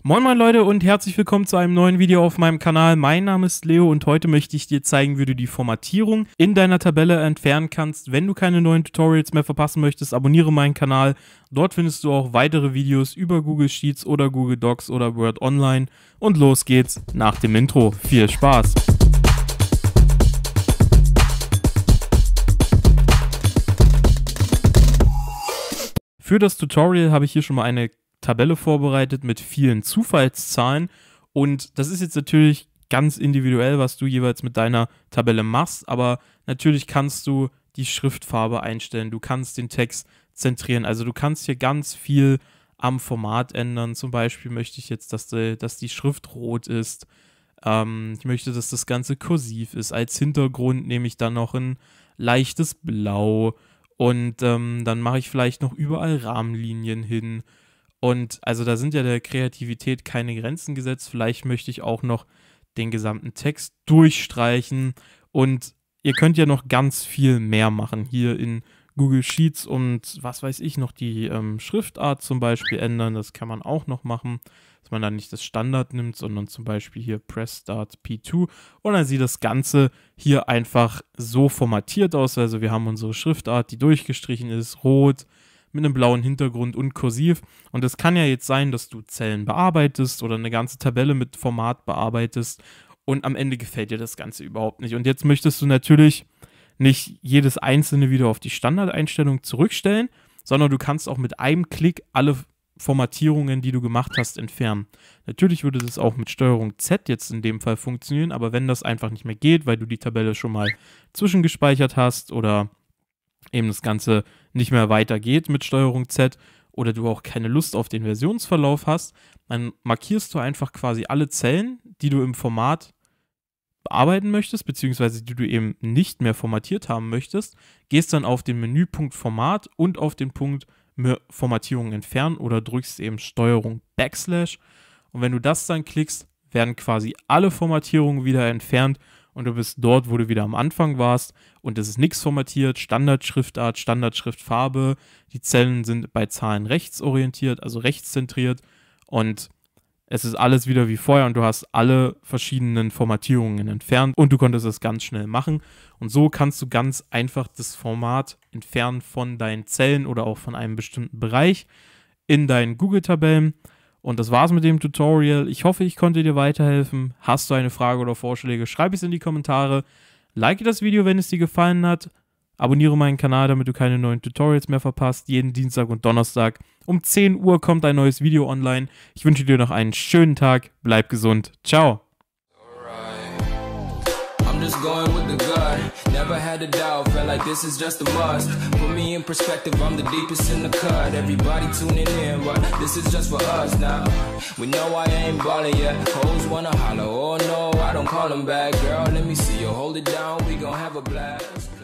Moin moin Leute und herzlich willkommen zu einem neuen Video auf meinem Kanal. Mein Name ist Leo und heute möchte ich dir zeigen, wie du die Formatierung in deiner Tabelle entfernen kannst. Wenn du keine neuen Tutorials mehr verpassen möchtest, abonniere meinen Kanal. Dort findest du auch weitere Videos über Google Sheets oder Google Docs oder Word Online. Und los geht's nach dem Intro. Viel Spaß! Für das Tutorial habe ich hier schon mal eine Tabelle vorbereitet mit vielen Zufallszahlen und das ist jetzt natürlich ganz individuell, was du jeweils mit deiner Tabelle machst, aber natürlich kannst du die Schriftfarbe einstellen, du kannst den Text zentrieren, also du kannst hier ganz viel am Format ändern. Zum Beispiel möchte ich jetzt, dass die Schrift rot ist, ich möchte, dass das Ganze kursiv ist, als Hintergrund nehme ich dann noch ein leichtes Blau und dann mache ich vielleicht noch überall Rahmenlinien hin. Und also da sind ja der Kreativität keine Grenzen gesetzt. Vielleicht möchte ich auch noch den gesamten Text durchstreichen. Und ihr könnt ja noch ganz viel mehr machen hier in Google Sheets und was weiß ich noch, die Schriftart zum Beispiel ändern. Das kann man auch noch machen, dass man dann nicht das Standard nimmt, sondern zum Beispiel hier Press Start P2. Und dann sieht das Ganze hier einfach so formatiert aus. Also wir haben unsere Schriftart, die durchgestrichen ist, rot, mit einem blauen Hintergrund und kursiv. Und es kann ja jetzt sein, dass du Zellen bearbeitest oder eine ganze Tabelle mit Format bearbeitest und am Ende gefällt dir das Ganze überhaupt nicht. Und jetzt möchtest du natürlich nicht jedes einzelne wieder auf die Standardeinstellung zurückstellen, sondern du kannst auch mit einem Klick alle Formatierungen, die du gemacht hast, entfernen. Natürlich würde das auch mit Steuerung Z jetzt in dem Fall funktionieren, aber wenn das einfach nicht mehr geht, weil du die Tabelle schon mal zwischengespeichert hast oder eben das Ganze nicht mehr weitergeht mit Steuerung Z oder du auch keine Lust auf den Versionsverlauf hast, dann markierst du einfach quasi alle Zellen, die du im Format bearbeiten möchtest, beziehungsweise die du eben nicht mehr formatiert haben möchtest, gehst dann auf den Menüpunkt Format und auf den Punkt Formatierung entfernen oder drückst eben Steuerung / und wenn du das dann klickst, werden quasi alle Formatierungen wieder entfernt und du bist dort, wo du wieder am Anfang warst und es ist nichts formatiert, Standardschriftart, Standardschriftfarbe, die Zellen sind bei Zahlen rechts orientiert, also rechts zentriert und es ist alles wieder wie vorher und du hast alle verschiedenen Formatierungen entfernt und du konntest das ganz schnell machen und so kannst du ganz einfach das Format entfernen von deinen Zellen oder auch von einem bestimmten Bereich in deinen Google-Tabellen. Und das war's mit dem Tutorial. Ich hoffe, ich konnte dir weiterhelfen. Hast du eine Frage oder Vorschläge, schreib es in die Kommentare. Like das Video, wenn es dir gefallen hat. Abonniere meinen Kanal, damit du keine neuen Tutorials mehr verpasst. Jeden Dienstag und Donnerstag um 10 Uhr kommt ein neues Video online. Ich wünsche dir noch einen schönen Tag. Bleib gesund. Ciao. Just going with the gut, never had a doubt, felt like this is just a must. Put me in perspective, I'm the deepest in the cut. Everybody tuning in, but this is just for us now. We know I ain't ballin' yet. Hoes wanna holler, oh no, I don't call them back. Girl, let me see you hold it down, we gon' have a blast.